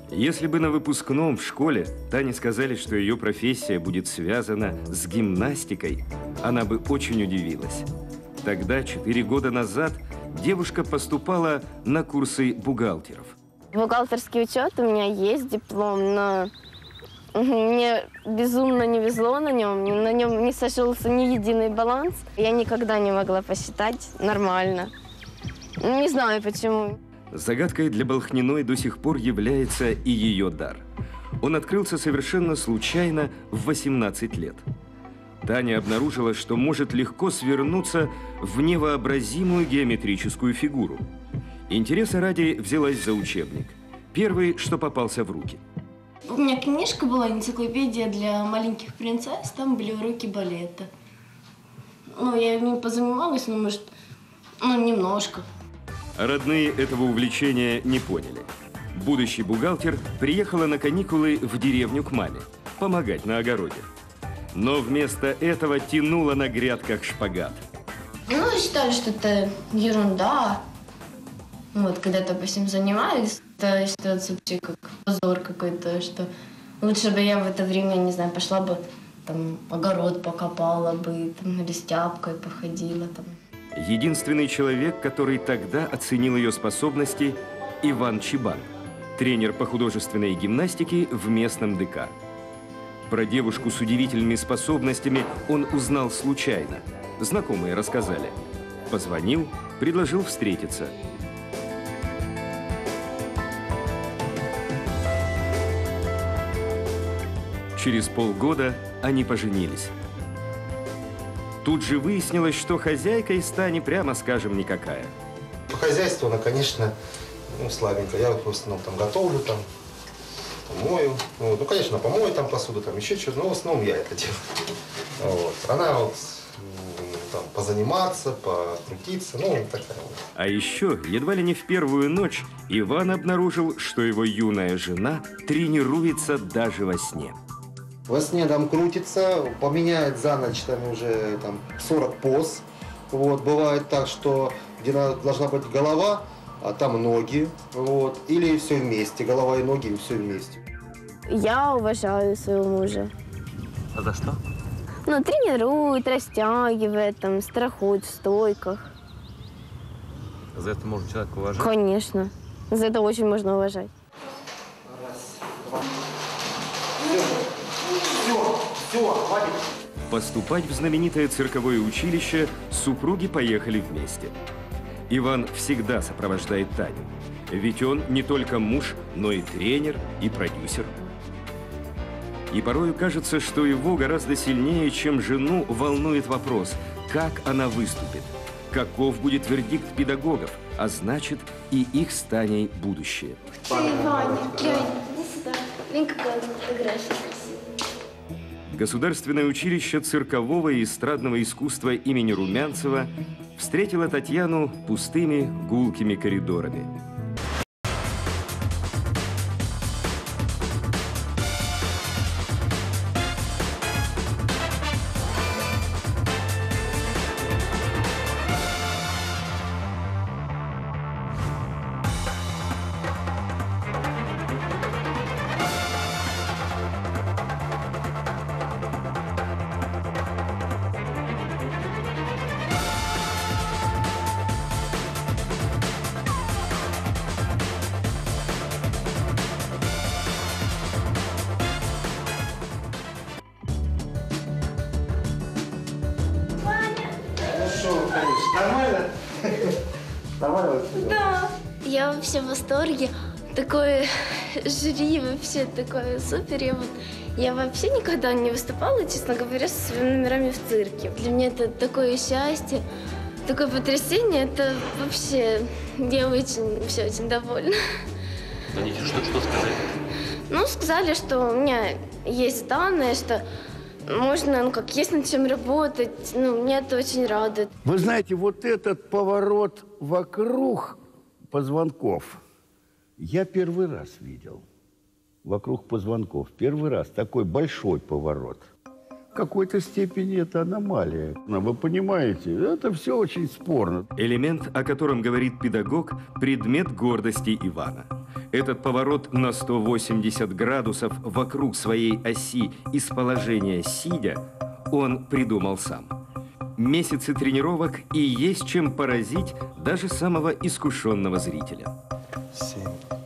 Если бы на выпускном в школе Тане сказали, что ее профессия будет связана с гимнастикой, она бы очень удивилась. Тогда, 4 года назад, девушка поступала на курсы бухгалтеров. Бухгалтерский учет, у меня есть диплом, но мне безумно не везло на нем не сошелся ни единый баланс. Я никогда не могла посчитать нормально. Не знаю почему. Загадкой для Болхниной до сих пор является и ее дар. Он открылся совершенно случайно в 18 лет. Таня обнаружила, что может легко свернуться в невообразимую геометрическую фигуру. Интереса ради взялась за учебник. Первый, что попался в руки. У меня книжка была, энциклопедия для маленьких принцесс, там были уроки балета. Ну, я ими позанималась, ну, может, немножко. Родные этого увлечения не поняли. Будущий бухгалтер приехала на каникулы в деревню к маме, помогать на огороде. Но вместо этого тянула на грядках шпагат. Ну, считали, что это ерунда. Вот, когда, допустим, занимались, это считается вообще как позор какой-то, что лучше бы я в это время, не знаю, пошла бы, там, огород покопала бы, там, или с тяпкой походила, там. Единственный человек, который тогда оценил ее способности – Иван Чибан, тренер по художественной гимнастике в местном ДК. Про девушку с удивительными способностями он узнал случайно. Знакомые рассказали. Позвонил, предложил встретиться. Через полгода они поженились. Тут же выяснилось, что хозяйка из Тани, прямо скажем, никакая. По хозяйству она, конечно, слабенькая. Я в основном там готовлю, там, мою. Ну, конечно, помою там посуду, там еще что-то, но в основном я это делаю. Вот. Она вот там позаниматься, покрутиться, ну, такая вот. А еще, едва ли не в первую ночь, Иван обнаружил, что его юная жена тренируется даже во сне. Во сне там крутится, поменяет за ночь там уже там 40 поз. Вот. Бывает так, что где должна быть голова, а там ноги. Вот. Или все вместе, голова и ноги, и все вместе. Я уважаю своего мужа. А за что? Ну, тренирует, растягивает, там, страхует в стойках. За это можно человека уважать? Конечно. За это очень можно уважать. Все, хватит. Поступать в знаменитое цирковое училище супруги поехали вместе. Иван всегда сопровождает Таню. Ведь он не только муж, но и тренер, и продюсер. И порою кажется, что его гораздо сильнее, чем жену, волнует вопрос, как она выступит, каков будет вердикт педагогов, а значит и их с Таней будущее. Ваня, иди сюда. Блин, какая фотография красивая. Государственное училище циркового и эстрадного искусства имени Румянцева встретило Татьяну пустыми гулкими коридорами. Нормально? Нормально? Да. Я вообще в восторге. Такое жюри вообще такое супер. Я вообще никогда не выступала, честно говоря, со своими номерами в цирке. Для меня это такое счастье, такое потрясение. Это вообще... Я вообще очень довольна. Они что сказали? Ну, сказали, что у меня есть данные, что можно, ну, как есть над чем работать. Ну, меня это очень радует. Вы знаете, вот этот поворот вокруг позвонков я первый раз видел. Вокруг позвонков. Первый раз. Такой большой поворот. В какой-то степени это аномалия. Но вы понимаете, это все очень спорно. Элемент, о котором говорит педагог, предмет гордости Ивана. Этот поворот на 180 градусов вокруг своей оси из положения сидя он придумал сам. Месяцы тренировок и есть чем поразить даже самого искушенного зрителя. 7,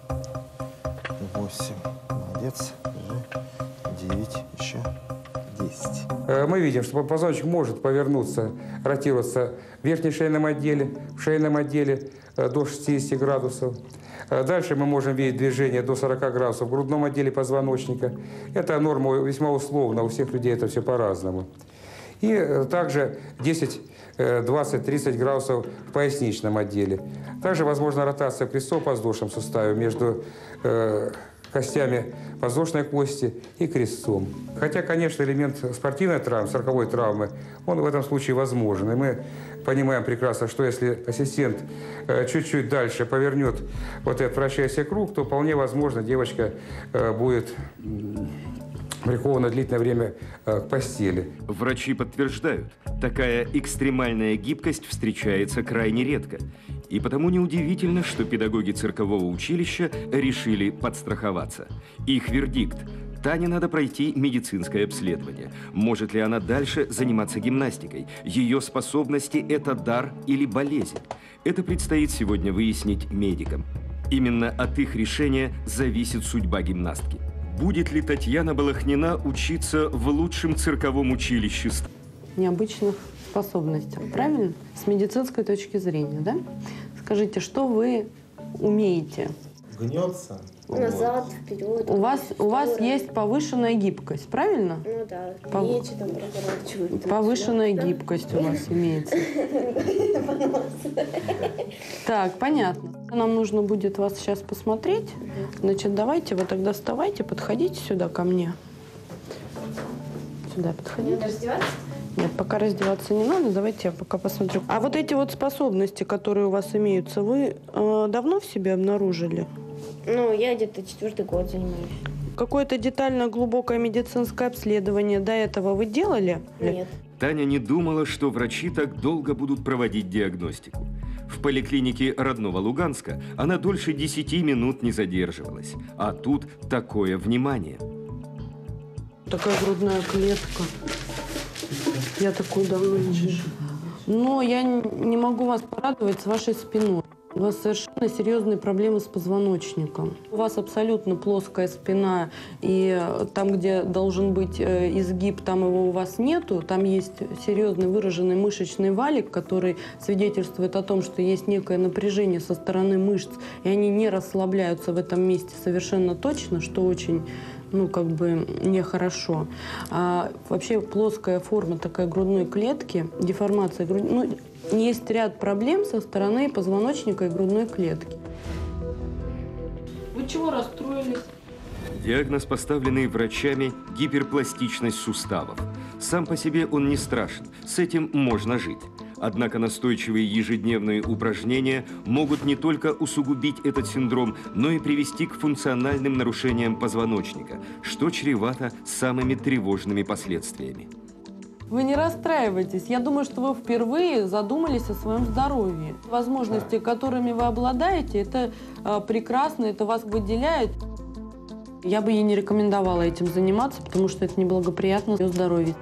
8, молодец, 9, еще 10. Мы видим, что позвоночник может повернуться, ротироваться в верхнем шейном отделе, в шейном отделе до 60 градусов. Дальше мы можем видеть движение до 40 градусов в грудном отделе позвоночника. Это норма весьма условна, у всех людей это все по-разному. И также 10, 20, 30 градусов в поясничном отделе. Также возможна ротация в крестово-подвздошном суставе между костями подвздошной кости и крестцом. Хотя, конечно, элемент спортивной травмы, цирковой травмы, он в этом случае возможен. И мы понимаем прекрасно, что если ассистент чуть-чуть дальше повернет вот этот вращающийся круг, то вполне возможно девочка будет прикована длительное время к постели. Врачи подтверждают, такая экстремальная гибкость встречается крайне редко. И потому неудивительно, что педагоги циркового училища решили подстраховаться. Их вердикт – Тане надо пройти медицинское обследование. Может ли она дальше заниматься гимнастикой? Ее способности – это дар или болезнь? Это предстоит сегодня выяснить медикам. Именно от их решения зависит судьба гимнастки. Будет ли Татьяна Балахнина учиться в лучшем цирковом училище? Необычных способностях, правильно? С медицинской точки зрения, да? Скажите, что вы умеете? Гнется. Назад, вперед. У вас есть повышенная гибкость, правильно? Ну да, Пов- плечи там разворачивают. Повышенная гибкость у вас имеется. Так, понятно. Нам нужно будет вас сейчас посмотреть. Значит, давайте вы тогда вставайте, подходите сюда ко мне. Сюда подходите. Надо раздеваться? Нет, пока раздеваться не надо, давайте я пока посмотрю. А вот эти вот способности, которые у вас имеются, вы давно в себе обнаружили? Ну, я где-то 4-й год занимаюсь. Какое-то детальное глубокое медицинское обследование до этого вы делали? Нет. Таня не думала, что врачи так долго будут проводить диагностику. В поликлинике родного Луганска она дольше 10 минут не задерживалась. А тут такое внимание. Такая грудная клетка. Я такую давно не вижу. Но я не могу вас порадовать с вашей спиной. У вас совершенно серьезные проблемы с позвоночником. У вас абсолютно плоская спина, и там, где должен быть изгиб, там его у вас нету. Там есть серьезный выраженный мышечный валик, который свидетельствует о том, что есть некое напряжение со стороны мышц, и они не расслабляются в этом месте совершенно точно, что очень, нехорошо. А вообще плоская форма такой грудной клетки, деформация груди, есть ряд проблем со стороны позвоночника и грудной клетки. Вы чего расстроились? Диагноз, поставленный врачами, гиперпластичность суставов. Сам по себе он не страшен, с этим можно жить. Однако настойчивые ежедневные упражнения могут не только усугубить этот синдром, но и привести к функциональным нарушениям позвоночника, что чревато самыми тревожными последствиями. Вы не расстраивайтесь. Я думаю, что вы впервые задумались о своем здоровье. Возможности, которыми вы обладаете, это прекрасно, это вас выделяет. Я бы ей не рекомендовала этим заниматься, потому что это неблагоприятно для здоровья.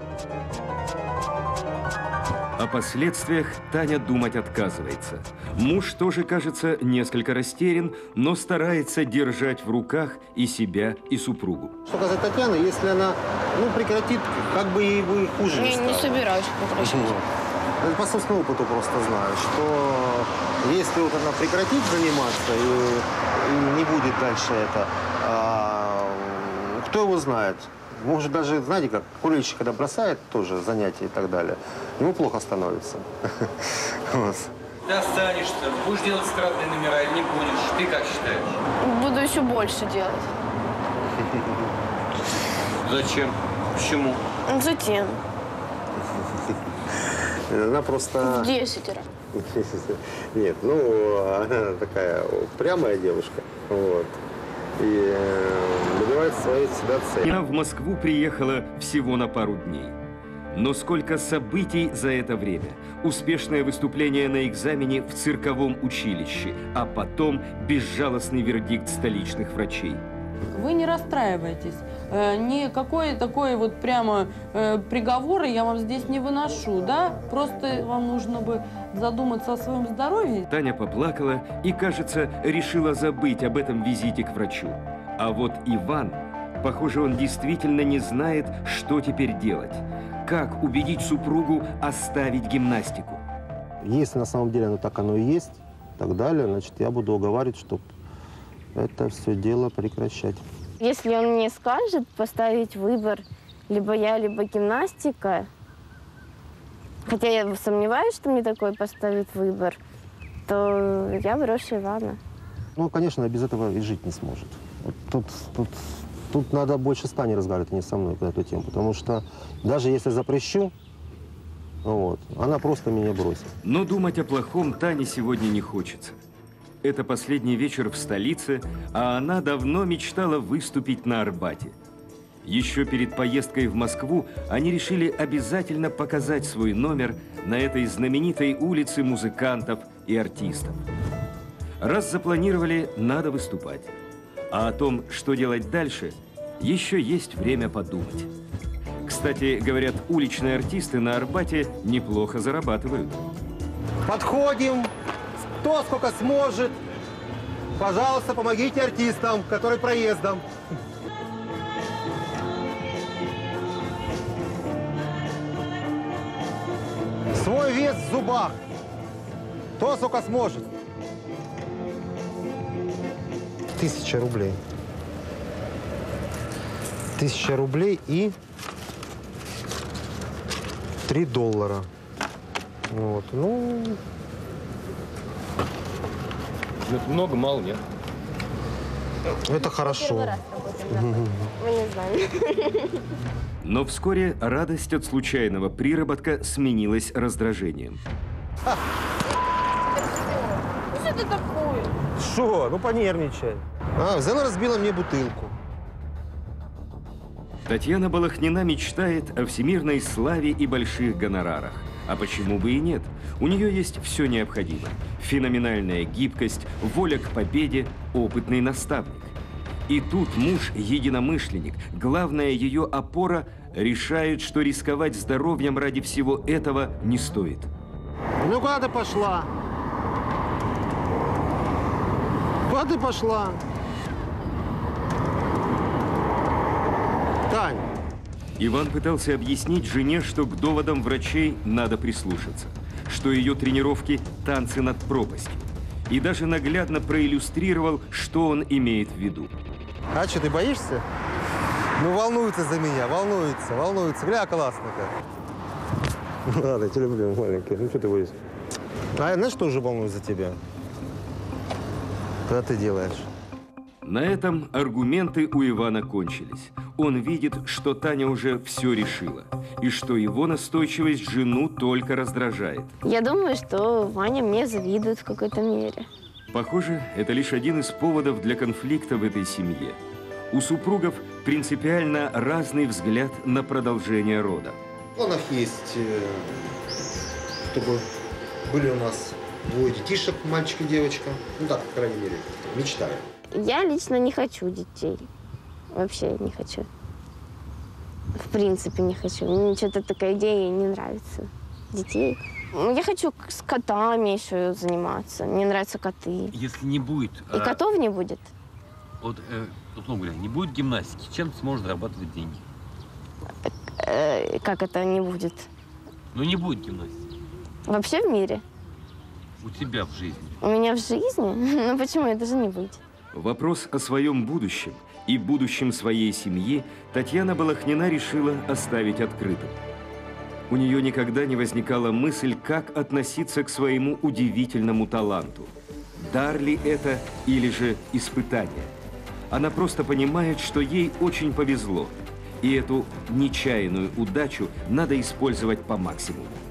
О последствиях Таня думать отказывается. Муж тоже, кажется, несколько растерян, но старается держать в руках и себя, и супругу. Что касается Татьяны, если она прекратит, как бы ей бы хуже не Я стало. не собираюсь прекращать. Вот. По собственному опыту просто знаю, что если вот она прекратит заниматься и не будет дальше это, кто его знает? Может, даже, знаете, как курильщик, когда бросает тоже занятия и так далее, ему плохо становится. Ты останешься, будешь делать эстрадные номера или не будешь? Ты как считаешь? Буду еще больше делать. Зачем? Почему? Затем. Она просто... В 10 раз. Нет, она такая упрямая девушка. Вот. И добивается своей всегда цели. Она в Москву приехала всего на пару дней. Но сколько событий за это время. Успешное выступление на экзамене в цирковом училище, а потом безжалостный вердикт столичных врачей. Вы не расстраивайтесь. Никакой такой вот прямо приговора я вам здесь не выношу, да? Просто вам нужно бы задуматься о своем здоровье. Таня поплакала и, кажется, решила забыть об этом визите к врачу. А вот Иван, похоже, он действительно не знает, что теперь делать. Как убедить супругу оставить гимнастику? Если на самом деле оно и есть, и так далее, значит, я буду уговаривать, чтобы это все дело прекращать. Если он мне скажет поставить выбор либо я, либо гимнастика, хотя я сомневаюсь, что мне такой поставит выбор, то я брошу Ивана. Ну, конечно, без этого и жить не сможет. Вот тут надо больше с Таней разговаривать, а не со мной по эту тему, потому что даже если запрещу, вот, она просто меня бросит. Но думать о плохом Тане сегодня не хочется. Это последний вечер в столице, а она давно мечтала выступить на Арбате. Еще перед поездкой в Москву они решили обязательно показать свой номер на этой знаменитой улице музыкантов и артистов. Раз запланировали, надо выступать. А о том, что делать дальше, еще есть время подумать. Кстати, говорят, уличные артисты на Арбате неплохо зарабатывают. Подходим. Кто сколько сможет. Пожалуйста, помогите артистам, которые проездом. Свой вес в зубах. Кто сколько сможет. 1000 рублей. 1000 рублей и $3. Вот, ну... Это много, мало, нет? Это хорошо. Первый раз работаем, мы не знаем. Но вскоре радость от случайного приработка сменилась раздражением. Что это такое? Что? Ну понервничай. Взяла, разбила мне бутылку. Татьяна Балахнина мечтает о всемирной славе и больших гонорарах. А почему бы и нет? У нее есть все необходимое. Феноменальная гибкость, воля к победе, опытный наставник. И тут муж-единомышленник, главная ее опора, решает, что рисковать здоровьем ради всего этого не стоит. Ну куда ты пошла? Куда ты пошла? Тань. Иван пытался объяснить жене, что к доводам врачей надо прислушаться, что ее тренировки – танцы над пропастью. И даже наглядно проиллюстрировал, что он имеет в виду. А что, ты боишься? Ну, волнуется за меня, волнуется. Гля, классно как. Ладно, я тебя люблю, маленький. Ну, что ты боишься? А я, знаешь, тоже волнуюсь за тебя. Когда ты делаешь? На этом аргументы у Ивана кончились. Он видит, что Таня уже все решила, и что его настойчивость жену только раздражает. Я думаю, что Ваня мне завидует в какой-то мере. Похоже, это лишь один из поводов для конфликта в этой семье. У супругов принципиально разный взгляд на продолжение рода. В планах есть, чтобы были у нас 2 детишек, мальчик и девочка. Ну так, по крайней мере, мечтаю. Я лично не хочу детей. Вообще не хочу. В принципе не хочу. Мне что-то такая идея не нравится. Детей. Я хочу с котами еще заниматься. Мне нравятся коты. Если не будет... И котов не будет? Вот, условно говоря, не будет гимнастики, чем ты сможешь зарабатывать деньги? Как это не будет? Ну, не будет гимнастики. Вообще в мире? У тебя в жизни. У меня в жизни? Ну почему это же не будет? Вопрос о своем будущем и будущем своей семьи Татьяна Балахнина решила оставить открытым. У нее никогда не возникала мысль, как относиться к своему удивительному таланту. Дар ли это или же испытание? Она просто понимает, что ей очень повезло, и эту нечаянную удачу надо использовать по максимуму.